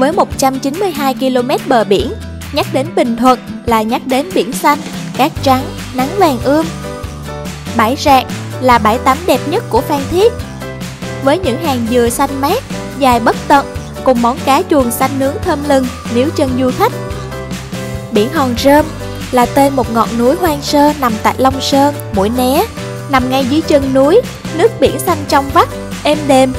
Với 192 km bờ biển, nhắc đến Bình Thuận là nhắc đến biển xanh, cát trắng, nắng vàng ươm. Bãi Rạc là bãi tắm đẹp nhất của Phan Thiết, với những hàng dừa xanh mát, dài bất tận, cùng món cá chuồn xanh nướng thơm lừng níu chân du khách. Biển Hòn Rơm là tên một ngọn núi hoang sơ nằm tại Long Sơn, Mũi Né, nằm ngay dưới chân núi, nước biển xanh trong vắt, êm đềm.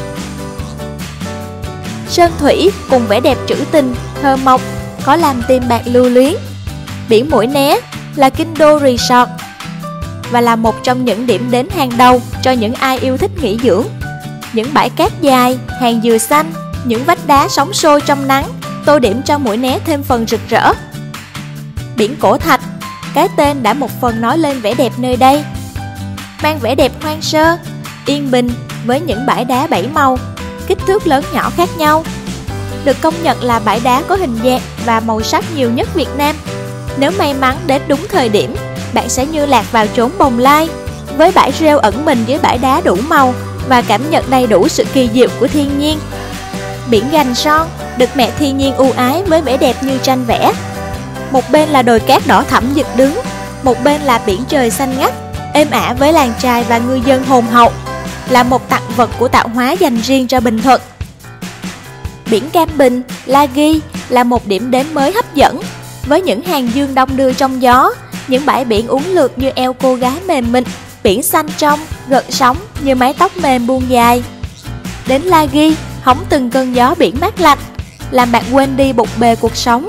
Sơn thủy cùng vẻ đẹp trữ tình, thơ mộc, có làm tim bạn lưu luyến. Biển Mũi Né là kinh đô resort và là một trong những điểm đến hàng đầu cho những ai yêu thích nghỉ dưỡng. Những bãi cát dài, hàng dừa xanh, những vách đá sóng sôi trong nắng, tô điểm cho Mũi Né thêm phần rực rỡ. Biển Cổ Thạch, cái tên đã một phần nói lên vẻ đẹp nơi đây. Mang vẻ đẹp hoang sơ, yên bình với những bãi đá bảy màu, kích thước lớn nhỏ khác nhau. Được công nhận là bãi đá có hình dạng và màu sắc nhiều nhất Việt Nam. Nếu may mắn đến đúng thời điểm, bạn sẽ như lạc vào chốn bồng lai, với bãi rêu ẩn mình dưới bãi đá đủ màu và cảm nhận đầy đủ sự kỳ diệu của thiên nhiên. Biển Gành Son được mẹ thiên nhiên ưu ái với vẻ đẹp như tranh vẽ. Một bên là đồi cát đỏ thẫm dựng đứng, một bên là biển trời xanh ngắt, êm ả với làng chài và ngư dân hồn hậu, là một tặng vật của tạo hóa dành riêng cho Bình Thuận. Biển Cam Bình, La Ghi là một điểm đến mới hấp dẫn, với những hàng dương đong đưa trong gió, những bãi biển uốn lượn như eo cô gái mềm mịn, biển xanh trong, gợn sóng như mái tóc mềm buông dài. Đến La Ghi, hóng từng cơn gió biển mát lạnh, làm bạn quên đi bộn bề cuộc sống.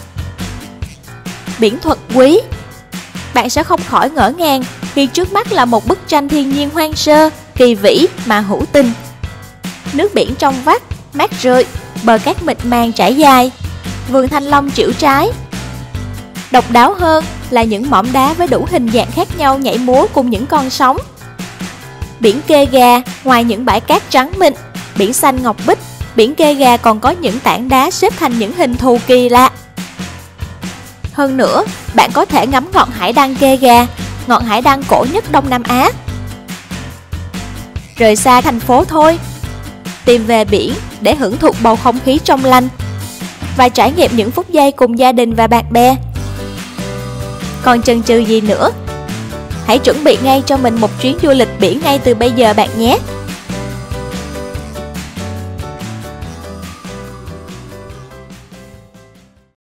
Biển Thuận Quý, bạn sẽ không khỏi ngỡ ngàng khi trước mắt là một bức tranh thiên nhiên hoang sơ, kỳ vĩ mà hữu tình. Nước biển trong vắt, mát rượi, bờ cát mịn màng trải dài, vườn thanh long chĩu trái. Độc đáo hơn là những mỏm đá với đủ hình dạng khác nhau nhảy múa cùng những con sóng. Biển Kê Gà, ngoài những bãi cát trắng mịn, biển xanh ngọc bích, biển Kê Gà còn có những tảng đá xếp thành những hình thù kỳ lạ. Hơn nữa, bạn có thể ngắm ngọn hải đăng Kê Gà, ngọn hải đăng cổ nhất Đông Nam Á. Rời xa thành phố thôi, tìm về biển để hưởng thụ bầu không khí trong lành và trải nghiệm những phút giây cùng gia đình và bạn bè. Còn chần chừ gì nữa? Hãy chuẩn bị ngay cho mình một chuyến du lịch biển ngay từ bây giờ bạn nhé!